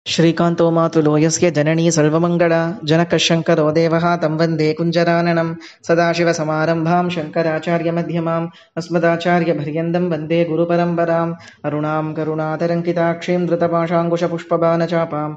श्रीकान्तो मातुलो यस्य जननी सर्वमङ्गला जनकशङ्करो देवः तं वन्दे कुञ्जराननं सदाशिवसमारम्भां शङ्कराचार्यमध्यमाम् अस्मदाचार्यपर्यन्तं वन्दे गुरुपरम्पराम् अरुणां करुणातरङ्किताक्षीं धृतपाशाङ्कुशपुष्पबाणचापाम्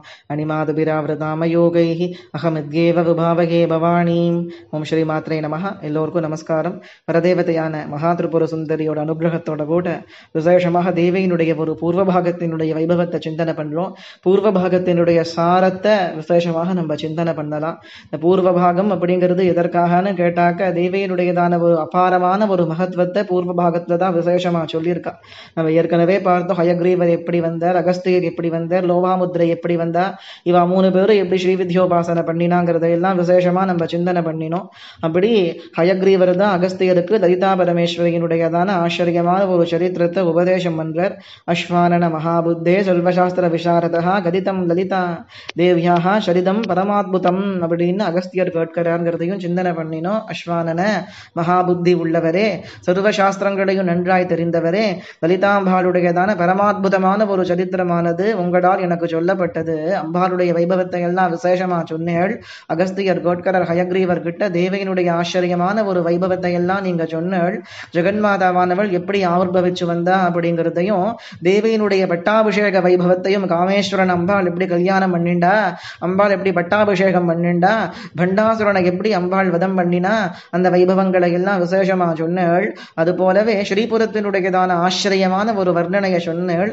अणिमादुभिरावृतामयोगैः अहमिद्येव विभावये भवानीम् ஓம் ஸ்ரீ மாத்ரே நமஹ. எல்லோருக்கும் நமஸ்காரம். பரதேவதையான மகாதிரிபுர சுந்தரியோட அனுகிரகத்தோட கூட விசேஷமாக தேவியினுடைய ஒரு பூர்வ பாகத்தினுடைய வைபவத்தை சிந்தனை பண்றோம். பூர்வ பாகத்தினுடைய சாரத்தை விசேஷமாக நம்ம சிந்தனை பண்ணலாம். இந்த பூர்வ பாகம் அப்படிங்கிறது எதற்காகன்னு கேட்டாக்க தேவியினுடையதான ஒரு அபாரமான ஒரு மகத்துவத்தை பூர்வ பாகத்துல தான் விசேஷமா சொல்லியிருக்கா. நம்ம ஏற்கனவே பார்த்தோம், ஹயக்ரீவர் எப்படி வந்தார், அகஸ்தியர் எப்படி வந்தார், லோபாமுத்ரை எப்படி வந்தா, இவா 3 பேரும் எப்படி ஸ்ரீவித்யோபாசனை பண்ணினாங்கிறதையெல்லாம் விசேஷமா நம்ம சிந்தனை பண்ணினோம். அப்படி ஹயக்ரீவர் தான் அகஸ்தியருக்கு லலிதா பரமேஸ்வரியினுடையதான ஆச்சரியமான ஒரு சரித்திரத்தை உபதேசம் பண்றார். அஸ்வானன மகாபுத்தே செல்வசாஸ்திர விசாரதா கதிதம் லலிதா தேவியாக சரிதம் பரமாத்புதம் அப்படின்னு அகஸ்தியர் கேட்கிறார்ங்கிறதையும் சிந்தனை பண்ணினோம். அஸ்வானன மகாபுத்தி உள்ளவரே, சர்வசாஸ்திரங்களையும் நன்றாய் தெரிந்தவரே, லலிதாம்பாளுடையதான பரமாத்புதமான ஒரு சரித்திரமானது உங்களால் எனக்கு சொல்லப்பட்டது. அம்பாளுடைய வைபவத்தை எல்லாம் விசேஷமா சொன்னேள். அகஸ்தியர் கேட்கிறார் ஹயக்ரீவர் கிட்ட, தேவையினுடைய ஆச்சரியமான ஒரு வைபவத்தை எல்லாம் நீங்க சொன்னேள். ஜெகன்மாதாவானவள் எப்படி ஆவிர்பவிச்சு வந்தா அப்படிங்கிறதையும், தேவையினுடைய பட்டாபிஷேக வைபவத்தையும், காமேஸ்வரன் அம்பாள் எப்படி கல்யாணம் பண்ணிண்டா, அம்பாள் எப்படி பட்டாபிஷேகம் பண்ணிண்டா, பண்டாசுரனை எப்படி அம்பாள் வதம் பண்ணினா, அந்த வைபவங்களை எல்லாம் விசேஷமா சொன்னேள். அது போலவே ஸ்ரீபுரத்தினுடையதான ஆச்சரியமான ஒரு வர்ணனையை சொன்னேள்.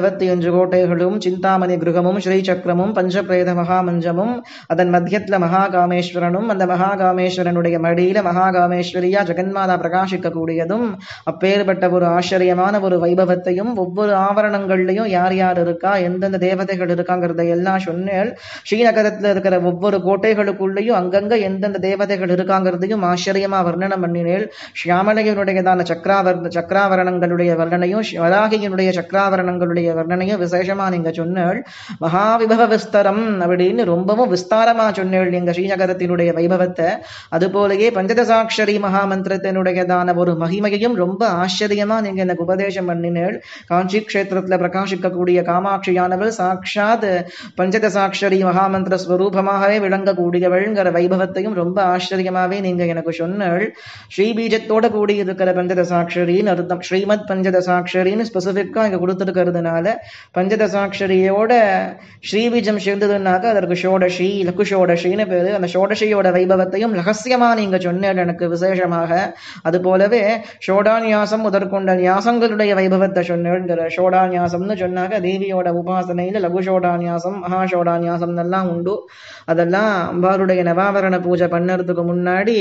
25 கோட்டைகளும், சிந்தாமணி கிருகமும், ஸ்ரீசக்கரமும், பஞ்சபிரேத மகாமஞ்சமும், அதன் மத்தியத்துல மகாகாமேஸ்வரனும், அந்த மகாகாமேஸ்வரனுடைய மடியில மகாகாமேஸ்வரியா ஜெகன்மாதா பிரகாசிக்க கூடியதும், அப்பேற்பட்ட ஒரு ஆச்சரியமான ஒரு வைபவத்தையும், ஒவ்வொரு ஆவரணங்கள்லையும் யார் யார் இருக்கா, எந்தெந்த தேவதைகள் இருக்காங்கிறத எல்லாம் சொன்னேள். ஸ்ரீநகரத்துல இருக்கிற ஒவ்வொரு கோட்டைகளுக்குள்ளேயும் அங்கங்க எந்தெந்த தேவதைகள் இருக்காங்கிறதையும் ஆச்சரியமா வர்ணனம் பண்ணினேள். ஷியாமலையனுடையதான சக்கராவரணங்களுடைய வர்ணனையும், வராகியினுடைய சக்கராவரணங்களுடைய வர்ணனையும் விசேஷமா நீங்க சொன்னேள். மகாவிபவ விஸ்தரம் அப்படின்னு ரொம்பவும் விஸ்தாரமா சொன்னேள் எங்க ஸ்ரீநகரத்தினுடைய வைபவத்தை. அது போலயே பஞ்சதசாட்சரி மகாமந்திரத்தினுடையதான ஒரு மகிமையையும் ரொம்ப ஆச்சரியமா நீங்க எனக்கு உபதேசம் பண்ணினேள். காஞ்சி கஷேத்திரத்துல பிரகாசிக்கக்கூடிய காமாட்சியானவள் சாட்சாத் பஞ்சதசாட்சரி மகாமந்திர ஸ்வரூபமாகவே விளங்கக்கூடியவள்ங்கிற வைபவத்தையும் ரொம்ப ஆச்சரியமாவே நீங்க எனக்கு சொன்னேள். ஸ்ரீபீஜத்தோட கூடி இருக்கிற பஞ்சதசாட்சரின்னு அர்த்தம். ஸ்ரீமத் பஞ்சதசாட்சரின்னு ஸ்பெசிபிக்கா இங்க கொடுத்துருக்கிறதுனால, பஞ்சதசாட்சரியோட ஸ்ரீபீஜம் சேர்ந்ததுனாக்க அதற்கு ஷோடசி, லகு ஷோடசின்னு பேரு. அந்த ஷோடசியோட வைபவத்தையும் ரகசியமா நீங்க சொன்னேள் எனக்கு விசேஷமாக. அது போலவே ஷோடாநியாசம் முதற்கொண்ட நியாசங்களுடைய வைபவத்தை சொன்னேங்கிற. ஷோடாநியாசம்னு சொன்னாக்க தேவியோட உபாசனையில லகு ஷோடாநியாசம், மகா ஷோடாநியாசம் எல்லாம் உண்டு. அதெல்லாம் அம்பாளுடைய நவாவரண பூஜை பண்ணறதுக்கு முன்னாடி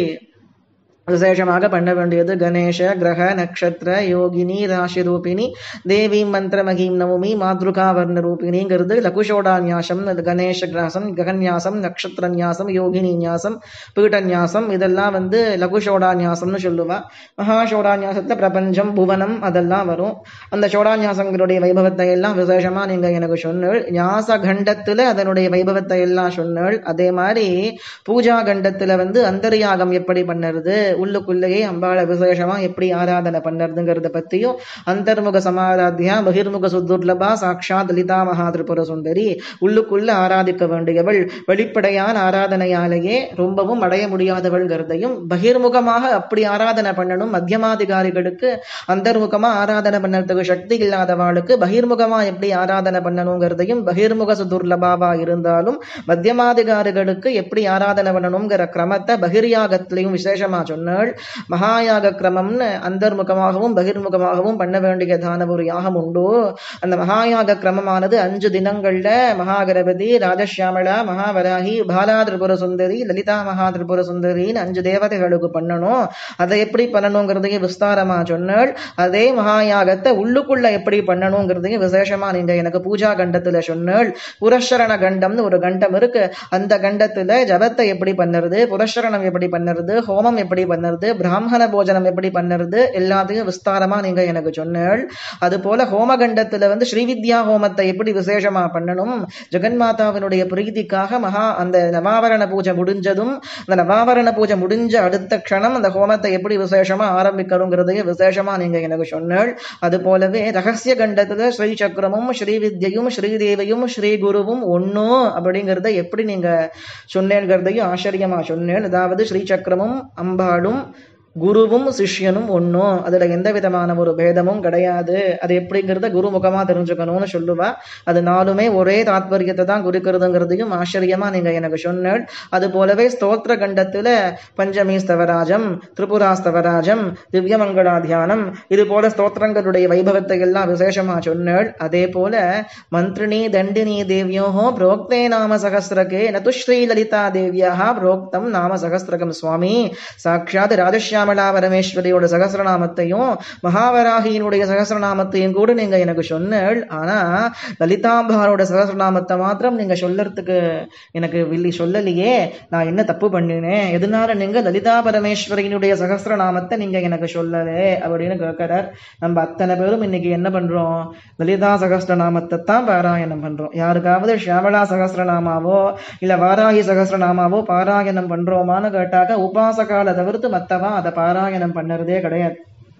விசேஷமாக பண்ண வேண்டியது. கணேஷ கிரக நக்ஷத்திர யோகினி ராசி ரூபிணி தேவி மந்திர மகிம் நவமி மாத்ருகா வர்ண ரூபிணிங்கிறது லகுஷோடாநியாசம். கணேஷ கிராசம், கிரகன்யாசம், நக்ஷத்திர நியாசம், யோகினி நியாசம், பீட்டன்யாசம், இதெல்லாம் லகுஷோடாநியாசம்னு சொல்லுவா. மகாஷோடாநியாசத்துல பிரபஞ்சம் புவனம் அதெல்லாம் வரும். அந்த சோடாநியாசங்களுடைய வைபவத்தை எல்லாம் விசேஷமா நீங்க எனக்கு சொன்னேள். ஞாச கண்டத்துல அதனுடைய வைபவத்தை எல்லாம் சொன்னேள். அதே மாதிரி பூஜா கண்டத்துல அந்தர்யாகம் எப்படி பண்ணுறது, உள்ளுக்குள்ளேயே அம்பாளை விசேஷமா எப்படி ஆராதனை பண்ணறதுங்கிறத பத்தியும், அந்தர்முக சமாராத்தியா பகிர்முக சுத்துர்லபா சாட்சாத் லலிதா மகாதிரிபுர சுந்தரி, உள்ளுக்குள்ள ஆராதிக்க வேண்டியவள், வெளிப்படையான ஆராதனையாலேயே ரொம்பவும் அடைய முடியாதவள்ங்கிறதையும், பகிர்முகமாக அப்படி ஆராதனை பண்ணணும், மத்தியமாதிகாரிகளுக்கு அந்தர்முகமா ஆராதனை பண்ணறதுக்கு சக்தி இல்லாதவாளுக்கு பகிர்முகமா எப்படி ஆராதனை பண்ணணுங்கிறதையும், பகிர்முக சுதுர்லபாவா இருந்தாலும் மத்தியமாதிகாரிகளுக்கு எப்படி ஆராதனை பண்ணணுங்கிற கிரமத்தை பகிர்யாகத்திலையும் விசேஷமா சொன்னாள். மகாயாக கிரமம்னு அந்தர்முகமாகவும் பகிர்முகமாகவும் பண்ண வேண்டியதான ஒரு யாகம் உண்டு. அந்த மகாயாக கிரமமானது 5 தினங்கள்ல மகாகணபதி, ராஜசியாமளா, மகாவராகி, பாலா திரிபுர சுந்தரி, லலிதா மகா திரிபுர சுந்தரின்னு 5 தேவதைகளுக்கு பண்ணணும். அதை எப்படி பண்ணணுங்கிறதையும் விஸ்தாரமா சொன்னாள். அதே மகாயாகத்தை உள்ளுக்குள்ள எப்படி பண்ணணுங்கிறதையும் விசேஷமா நீங்க எனக்கு பூஜா கண்டத்துல சொன்னாள். புரஷரண கண்டம்னு ஒரு கண்டம் இருக்கு. அந்த கண்டத்துல ஜபத்தை எப்படி பண்ணுறது, புரஷரணம் எப்படி பண்ணுறது, ஹோமம் எப்படி பண்ணுறது, பிராமண போஜனம் எப்படி பண்ணுறது எல்லாத்தையும் விஸ்தாரமா நீங்க எனக்கு சொன்னேள். அது போல ஹோமகண்டத்துல ஸ்ரீவித்யா ஹோமத்தை எப்படி விசேஷமா பண்ணணும், ஜெகன்மாதாவினுடைய பிரீதிக்காக அந்த நவாவரண பூஜை முடிஞ்சதும் அந்த நவாவரண பூஜை முடிஞ்ச அடுத்த க்ஷணம் அந்த ஹோமத்தை எப்படி விசேஷமா ஆரம்பிக்கணுங்கிறதையும் விசேஷமா நீங்க எனக்கு சொன்னேள். அது போலவே ரகசிய கண்டத்துல ஸ்ரீ சக்கரமும் ஸ்ரீவித்யையும் ஸ்ரீதேவியும் ஸ்ரீ குருவும் ஒன்னும் அப்படிங்கிறத எப்படி நீங்க சொன்னேங்கிறதையும் ஆச்சரியமா சொன்னேன். அதாவது ஸ்ரீ சக்கரமும் அம்பாளும் குருவும் சிஷ்யனும் ஒன்னும், அதுல எந்த விதமான ஒரு பேதமும் கிடையாது. அது எப்படிங்கிறத குரு முகமா தெரிஞ்சுக்கணும்னு சொல்லுவா. அது நாலுமே ஒரே தாத்பரியத்தை தான் குறிக்கிறதுங்கிறதையும் ஆச்சரியமா நீங்க எனக்கு சொன்னேள். அது போலவே ஸ்தோத்திர கண்டத்துல பஞ்சமி ஸ்தவராஜம், திரிபுரா ஸ்தவராஜம், திவ்யமங்களாத்தியானம், இது போல ஸ்தோத்திரங்களுடைய வைபவத்தை எல்லாம் விசேஷமா சொன்னேள். அதே போல மந்திரிணி தண்டினி தேவியோஹோ புரோக்தே நாம சகஸ்ரகே நது ஸ்ரீ லலிதா தேவியா புரோக்தம் நாம சகஸ்ரகம் சுவாமி. சாட்சாத் ராஜஸ்யா பரமேஸ்வரியோட சகசிரநாமத்தையும் மகாவராகியினுடைய சகசிரநாமத்தையும் கூட நீங்க எனக்கு சொன்னேள். ஆனா லலிதாம்பாரோட சகசிரநாமத்தை மாத்திரம் நீங்க சொல்லறதுக்கு எனக்கு சொல்லலையே, நான் என்ன தப்பு பண்ணினேன், எதனால நீங்க லலிதா பரமேஸ்வரியினுடைய சகசிரநாமத்தை நீங்க எனக்கு சொல்லலே அப்படின்னு கேட்கிறார். நம்ம அத்தனை பேரும் இன்னைக்கு என்ன பண்றோம், லலிதா சகசிரநாமத்தை தான் பாராயணம் பண்றோம். யாருக்காவது ஷியாமளா சகசிரநாமாவோ இல்ல வாராகி சகசிரநாமாவோ பாராயணம் பண்றோமான்னு கேட்டாக்க உபாசகால தவிர்த்து மத்தவா அதை பாராயணம் பண்ணறதே கிடையாது.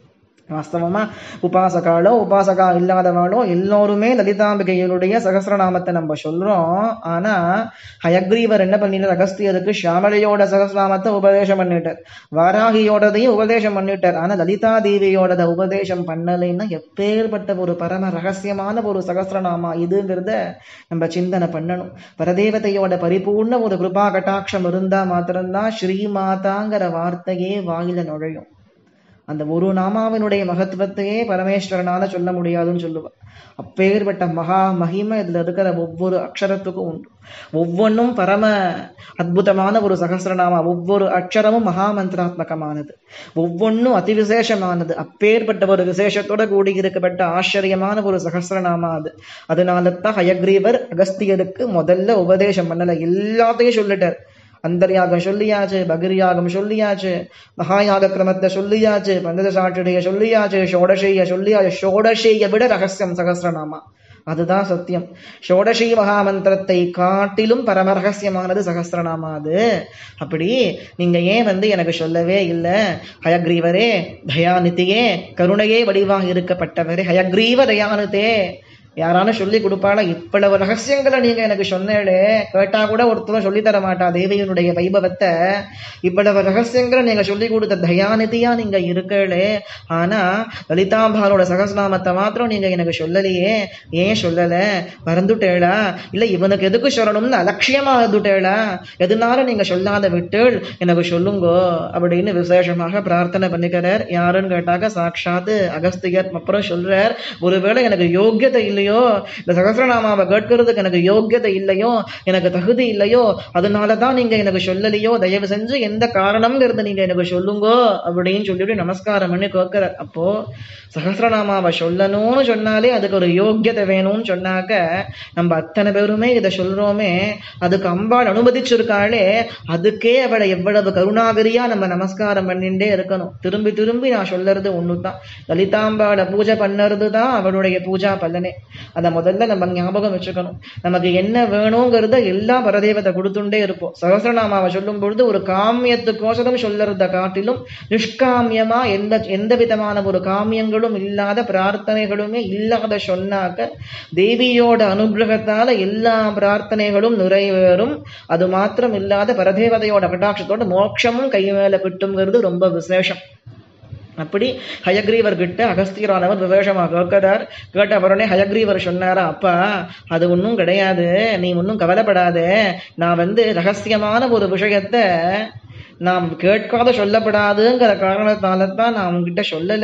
வாஸ்தவமா உபாசகாலோ உபாசகா இல்லாதவாளோ எல்லோருமே லலிதாம்பிகையினுடைய சகசிரநாமத்தை நம்ம சொல்றோம். ஆனா ஹயக்ரீவர் என்ன பண்ணிட்டார், அகஸ்தியருக்கு ஷியாமலையோட சகசிரநாமத்தை உபதேசம் பண்ணிட்டார், வாராகியோடதையும் உபதேசம் பண்ணிட்டார். ஆனா லலிதா தேவியோட உபதேசம் பண்ணலைன்னா எப்பேற்பட்ட ஒரு பரம ரகசியமான ஒரு சகசிரநாமா இதுங்கிறத நம்ம சிந்தனை பண்ணணும். பரதேவதையோட பரிபூர்ண ஒரு கிருபா கட்டாட்சம் இருந்தா மாத்திரம்தான் ஸ்ரீமாதாங்கிற வார்த்தையே வாயில நுழையும். அந்த ஒரு நாமாவினுடைய மகத்துவத்தையே பரமேஸ்வரனால சொல்ல முடியாதுன்னு சொல்லுவா. அப்பேற்பட்ட மகா மகிமை இதுல இருக்கிற ஒவ்வொரு அக்ஷரத்துக்கும் உண்டு. ஒவ்வொன்றும் பரம அற்புதமான ஒரு சகசிரநாமா, ஒவ்வொரு அக்ஷரமும் மகாமந்திராத்மகமானது, ஒவ்வொன்றும் அதிவிசேஷமானது. அப்பேற்பட்ட ஒரு விசேஷத்தோட கூடியிருக்கப்பட்ட ஆச்சரியமான ஒரு சகசிரநாமா அது. அதனால தான் ஹயக்ரீவர் அகஸ்தியருக்கு முதல்ல உபதேசம் பண்ணல, எல்லாத்தையும் சொல்லிட்டார். அந்தர்யாகம் சொல்லியாச்சு, பகிர்யாகம் சொல்லியாச்சு, மகாயாக கிரமத்தை சொல்லியாச்சு, பஞ்சதசாட்சிய சொல்லியாச்சு, ஷோடசைய சொல்லியாச்சு. ஷோடசைய விட ரகசியம் சகசிரநாமா, அதுதான் சத்தியம். ஷோடசி மகாமந்திரத்தை காட்டிலும் பரம ரகசியமானது சகசிரநாமா அது. அப்படி நீங்க ஏன் எனக்கு சொல்லவே இல்லை, ஹயக்ரீவரே தயாநிதியே கருணையே வடிவாக இருக்கப்பட்டவரே ஹயக்ரீவ தயாநிதே, யாரான சொல்லி கொடுப்பாளா? இவ்வளவு ரகசியங்களை நீங்க எனக்கு சொன்னேளே, கேட்டா கூட ஒருத்தரும் சொல்லி தர மாட்டா தேவியினுடைய வைபவத்தை. இவ்வளவு ரகசியங்களை நீங்க சொல்லி கொடுத்த தயாநிதியா நீங்க இருக்கலே, ஆனா லலிதாம்பாலோட சகசிரநாமத்தை மாத்திரம் நீங்க எனக்கு சொல்லலையே, ஏன் சொல்லல? மறந்துட்டேளா? இல்ல இவனுக்கு எதுக்கு சொல்லணும்னு அலட்சியமா இருந்துட்டேளா? எதனால நீங்க சொல்லாத விட்டு எனக்கு சொல்லுங்கோ அப்படின்னு விசேஷமாக பிரார்த்தனை பண்ணிக்கிறார். யாருன்னு கேட்டாக்க சாட்சாத்து அகஸ்தியர். அப்புறம் சொல்றார், ஒருவேளை எனக்கு யோக்கியத்தை இல்லையோ, இந்த சகசிரநாமாவை கேட்கறதுக்கு எனக்கு யோக்கியதை இல்லையோ, எனக்கு தகுதி இல்லையோ, அதனாலதான் நீங்க எனக்கு சொல்லலையோ, தயவு செஞ்சு எந்த காரணம்ங்கிறது நீங்க எனக்கு சொல்லுங்கோ அப்படின்னு சொல்லிட்டு நமஸ்காரம் பண்ணி கேட்கிறார். அப்போ சகசிரநாமாவை சொல்லணும்னு சொன்னாலே அதுக்கு ஒரு யோக்கியதை வேணும்னு சொன்னாக்க நம்ம அத்தனை பேருமே இதை சொல்றோமே, அதுக்கு அம்பாள் அனுமதிச்சிருக்காளே, அதுக்கே அவளை எவ்வளவு கருணாகரியா நம்ம நமஸ்காரம் பண்ணிட்டே இருக்கணும். திரும்பி திரும்பி நான் சொல்லறது ஒண்ணுதான், லலிதாம்பாளை பூஜை பண்ணறது தான் அவளுடைய பூஜா பலனே. அதை முதல்ல நம்ம ஞாபகம் வச்சுக்கணும். நமக்கு என்ன வேணுங்கிறத எல்லா பரதேவத்தை கொடுத்துட்டே இருப்போம். சகசிரநாமாவை சொல்லும் பொழுது ஒரு காமியத்துக்கோசரம் சொல்லறத காட்டிலும் நிஷ்காமியமா எந்த விதமான ஒரு காமியங்களும் இல்லாத பிரார்த்தனைகளுமே இல்லாத சொன்னாக்க தேவியோட அனுகிரகத்தால எல்லா பிரார்த்தனைகளும் நிறைவேறும். அது மாத்திரம் இல்லாத பரதேவதையோட கட்டாட்சத்தோட மோட்சமும் கை மேல கிட்டுங்கிறது ரொம்ப விசேஷம். அப்படி ஹயக்ரீவர் கிட்ட அகஸ்தியரானவர் விசேஷமா கேட்கிறார். கேட்ட உடனே ஹயக்ரீவர் சொன்னாரா, அப்பா அது ஒன்றும் கிடையாது, நீ ஒன்றும் கவலைப்படாத, நான் ரகசியமான ஒரு விஷயத்த நாம் கேட்காத சொல்லப்படாதுங்கிற காரணத்தால தான் நான் உங்ககிட்ட சொல்லல.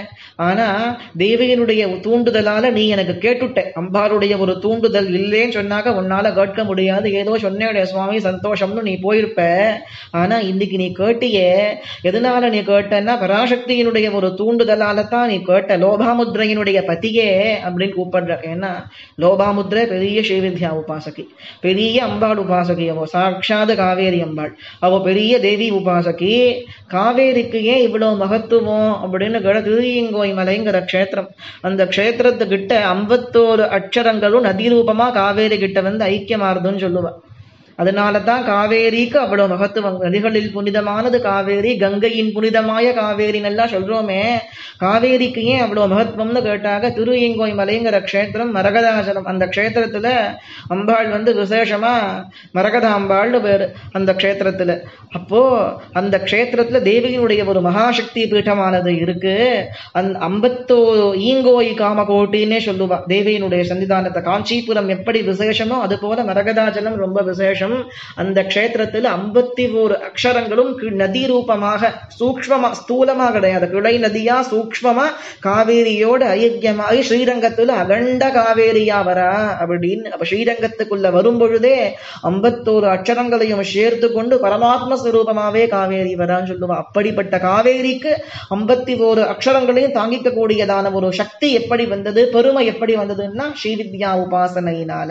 ஆனா தேவியனுடைய தூண்டுதலால நீ எனக்கு கேட்டுட்ட. அம்பாளுடைய ஒரு தூண்டுதல் இல்லைன்னு சொன்னாக்க உன்னால கேட்க முடியாது, ஏதோ சொன்னேடைய சுவாமி சந்தோஷம்னு நீ போயிருப்ப. ஆனா இன்னைக்கு நீ கேட்டியே, எதனால நீ கேட்டன்னா பராசக்தியினுடைய ஒரு தூண்டுதலால தான் நீ கேட்ட. லோபாமுத்ரையினுடைய பத்தியே அப்படின்னு கூப்பிடுற. ஏன்னா லோபாமுத்ரை பெரிய ஸ்ரீவித்யா உபாசகி, பெரிய அம்பாள் உபாசகி. அவ சாட்சாத் காவேரி அம்பாள், அவ பெரிய தேவி தேவி உபாசகி, காவேரிக்கு ஏன் இவ்வளவு மகத்துவம் அப்படின்னு கேட்ட, திருயங்கோய் மலைங்கிற க்ஷேத்திரம், அந்த க்ஷேத்திரத்துக்கிட்ட 51 அக்ஷரங்களும் நதி ரூபமா காவேரி கிட்ட வந்து ஐக்கியமாறுதுன்னு சொல்லுவா. அதனாலதான் காவேரிக்கு அவ்வளவு மகத்துவம். நதிகளில் புனிதமானது காவேரி, கங்கையின் புனிதமாய காவேரின்னு எல்லாம் சொல்றோமே, காவேரிக்கு ஏன் அவ்வளவு மகத்துவம்னு கேட்டாக, திருயங்கோய் மலைங்கிற க்ஷேத்திரம் மரகதாசலம். அந்த க்ஷேத்திரத்துல அம்பாள் வந்து விசேஷமா மரகதாம்பாள்னு பேரு அந்த க்ஷேத்திரத்துல. அப்போ அந்த க்ஷேத்திரத்துல தேவியினுடைய ஒரு மகாசக்தி பீட்டமானது இருக்கு. அந்த 51 ஈங்கோய் காமகோட்டின்னே சொல்லுவா தேவியினுடைய சன்னிதானத்தை. காஞ்சிபுரம் எப்படி விசேஷமோ அது போல மரகதாச்சலம் ரொம்ப விசேஷம். அந்த க்ஷேத்திரத்தில் 51 அக்ஷரங்களும் நதி ரூபமாக சூக்ஷ்மமா, ஸ்தூலமா கிடையாது, கிளை நதியா சூக்ஷ்மமா காவேரியோட ஐக்கியமாகி ஸ்ரீரங்கத்துல அகண்ட காவேரியா வரா அப்படின்னு. அப்ப ஸ்ரீரங்கத்துக்குள்ள வரும் பொழுதே 51 அக்ஷரங்களையும் சேர்த்து கொண்டு பரமாத்ம ஸ்வரூபமாவே காவேரி வரான்னு சொல்லுவா. அப்படிப்பட்ட காவேரிக்கு 51 அக்ஷரங்களையும் தாங்கிக்க கூடியதான ஒரு சக்தி எப்படி வந்தது, பெருமை எப்படி வந்ததுன்னா ஸ்ரீவித்யா உபாசனையினால.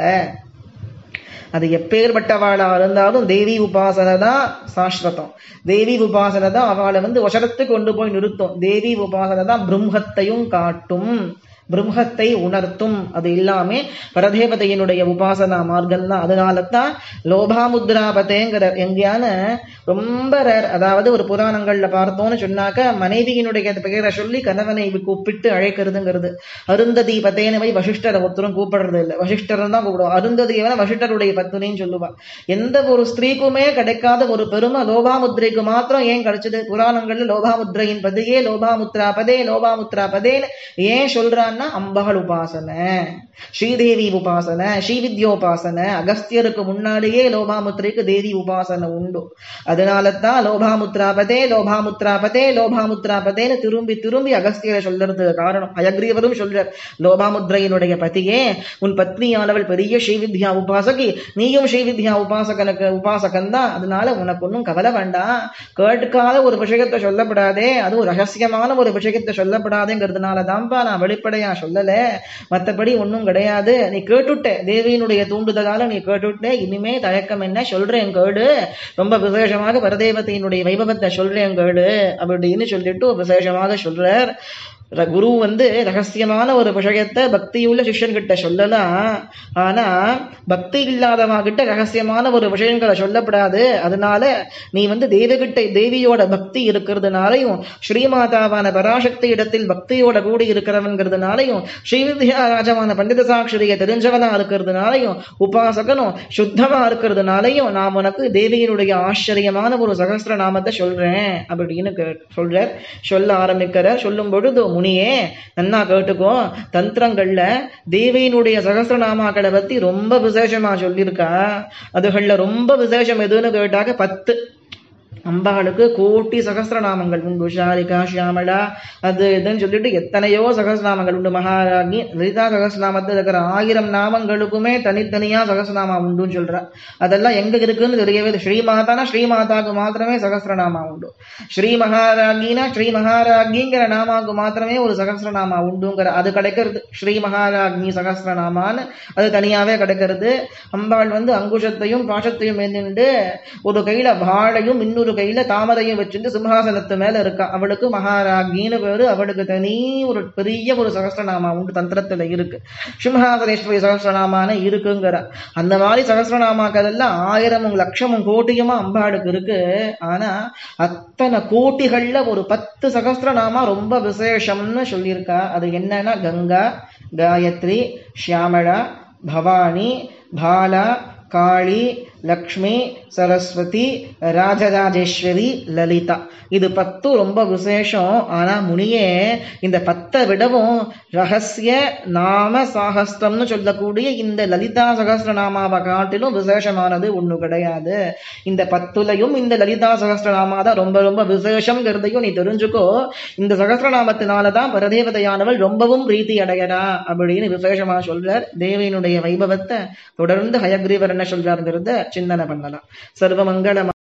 அது எப்பேற்பட்டவாளா இருந்தாலும் தேவி உபாசனை தான் சாஸ்வதம். தேவி உபாசனை தான் அவளை வந்து வசரத்து கொண்டு போய் நிறுத்தும். தேவி உபாசனை தான் பிரம்மத்தையும் காட்டும், பிரம்மத்தை உணர்த்தும். அது எல்லாமே பரதேவதையினுடைய உபாசனா மார்க்கம் தான். அதனாலதான் லோபாமுத்ராபதேங்கிற எங்கேயான ரொம்ப ரேர், அதாவது ஒரு புராணங்கள்ல பார்த்தோம்னு சொன்னாக்க மனைவியினுடைய பெயரை சொல்லி கணவனை கூப்பிட்டு அழைக்கிறதுங்கிறது. அருந்ததி பதேனவை வசிஷ்டரை ஒருத்தரும் கூப்பிடுறது இல்லை, வசிஷ்டர் தான் கூப்பிடுவோம். அருந்ததியவன வசிஷ்டருடைய பத்னின்னு சொல்லுவா. எந்த ஒரு ஸ்திரீக்குமே கிடைக்காத ஒரு பெருமை லோபாமுத்ரைக்கு மாத்திரம் ஏன் கிடைச்சது? புராணங்கள்ல லோபாமுத்ரையின் பதியே லோபாமுத்ரா பதே, லோபாமுத்ரா பதேன்னு ஏன் சொல்றான்? அம்பாள் உபாசனை, ஸ்ரீதேவி உபாசனை, ஸ்ரீவித்யோபாசனை. அகஸ்தியருக்கு முன்னாடியே லோபாமுத்ரைக்கு தேவி உபாசனை உண்டு. அதனாலதான் லோபாமுத்ராபதே லோபாமுத்ராபதே லோபாமுத்ராபதேன்னு திரும்பி திரும்பி அகஸ்தியரை சொல்றது காரணம். ஹயக்ரீவரும் சொல்றார், லோபாமுத்ரையினுடைய பதியே உன் பத்னியானவள் பெரிய ஸ்ரீவித்யா உபாசகி, நீயும் ஸ்ரீவித்யா உபாசகன் தான். அதனால உனக்கு ஒன்னும் கவலை வேண்டாம், கேட்காத ஒரு விஷயத்தை சொல்லப்படாதே, அதுவும் ரகசியமான ஒரு விஷயத்தை சொல்லப்படாதேங்கிறதுனால தான்ப்பா நான் வெளிப்படையா சொல்லல, மற்றபடி ஒன்னும் கிடையாது. நீ கேட்டுட்ட, தேவியினுடைய தூண்டுதலால நீ கேட்டுட்ட, இனிமே தயக்கம் என்ன, சொல்றேன் கேடு, ரொம்ப விசேஷமாக பரதேவத்தையினுடைய வைபவத்தை சொல்றேன் கேடு அப்படின்னு சொல்லிட்டு விசேஷமாக சொல்றார். குரு வந்து ரகசியமான ஒரு விஷயத்தை பக்தியுள்ள சிஷ்யன் கிட்ட சொல்லலாம், ஆனா பக்தி இல்லாதவா கிட்ட ரகசியமான ஒரு விஷயங்களை சொல்லப்படாது. அதனால நீ வந்து தேவியோட பக்தி இருக்கிறதுனாலையும் ஸ்ரீமாதாவான பராசக்தி இடத்தில் பக்தியோட கூடி இருக்கிறவங்கிறதுனாலையும் ஸ்ரீவித்யா ராஜமான பண்டித சாட்சிரிய தெரிஞ்சவனா இருக்கிறதுனாலையும் உபாசகனும் சுத்தமா இருக்கிறதுனாலையும் நான் உனக்கு தேவியினுடைய ஆச்சரியமான ஒரு சகஸ்ர நாமத்தை சொல்றேன் அப்படின்னு சொல்றார். சொல்ல ஆரம்பிக்கிற. சொல்லும் பொழுது, முனியே நன்னா கேட்டுக்கோ, தந்திரங்கள்ல தேவியினுடைய சகஸ்ரநாமாக்களை பத்தி ரொம்ப விசேஷமா சொல்லியிருக்கா. அதுகள்ல ரொம்ப விசேஷம் எதுன்னு கேட்டாக்க 10 அம்பாளுக்கு கோட்டி சகஸ்ரநாமங்கள் உண்டு. ஷாரிகா, ஷியாமளா, அது இதுன்னு சொல்லிட்டு எத்தனையோ சகஸ்ரநாமங்கள் உண்டு. மகாராணி லலிதா சகஸ்ரநாமத்தில் இருக்கிற 1000 நாமங்களுக்குமே தனித்தனியா சகஸ்ரநாமா உண்டுன்னு சொல்ற. அதெல்லாம் எங்க இருக்குன்னு தெரியவே. ஸ்ரீமாதானா ஸ்ரீமாதாக்கு மாத்திரமே சகஸ்ரநாமா உண்டு. ஸ்ரீ மகாராகினா ஸ்ரீ மகாராகிங்கிற நாமாவுக்கு மாத்திரமே ஒரு சகஸ்ரநாமா உண்டுங்கிற அது கிடைக்கிறது. ஸ்ரீ மகாராஜி சகஸ்ரநாமான்னு அது தனியாவே கிடைக்கிறது. அம்பாள் வந்து அங்குஷத்தையும் பாஷத்தையும் ஏந்திண்டு ஒரு கையில வாழையும் இன்னொரு கையில தாமரையும் வச்சுட்டு சிம்ஹாசனத்து மேல இருக்கா. அவளுக்கு மகாராகின்னு பேரு. அவளுக்கு தனி ஒரு பெரிய ஒரு சகஸ்ரநாமா உண்டு, தந்திரத்துல இருக்கு. சிம்ஹாசனேஸ்வரி சகஸ்ரநாமான இருக்குங்கிற. அந்த மாதிரி சகஸ்ரநாமாக்கள் எல்லாம் 1000 லட்சமும் கோட்டியுமா அம்பாளுக்கு இருக்கு. ஆனா அத்தனை கோட்டிகள்ல ஒரு 10 சகஸ்ரநாமா ரொம்ப விசேஷம்னு சொல்லியிருக்கா. அது என்னன்னா கங்கா, காயத்ரி, ஷியாமளா, பவானி, பாலா, காளி, லக்ஷ்மி, சரஸ்வதி, ராஜராஜேஸ்வரி, லலிதா. இது 10 ரொம்ப விசேஷம். ஆனா முனியே, இந்த 10 விடவும் ரகசிய நாம சாகஸ்திரம்னு சொல்லக்கூடிய இந்த லலிதா சகஸ்ரநாமாவை காட்டிலும் விசேஷமானது ஒண்ணு கிடையாது. இந்த 10லையும் இந்த லலிதா சகஸ்ரநாமா தான் ரொம்ப ரொம்ப விசேஷம்ங்கிறதையும் நீ தெரிஞ்சுக்கோ. இந்த சகஸ்ரநாமத்தினாலதான் பரதேவதையானவள் ரொம்பவும் பிரீத்தி அடையறா அப்படின்னு விசேஷமா சொல்றார். தேவியினுடைய வைபவத்தை தொடர்ந்து ஹயக்ரீவர் என்ன சொல்றாருங்கிறத சிந்தனை பண்ணலாம். சர்வமங்கள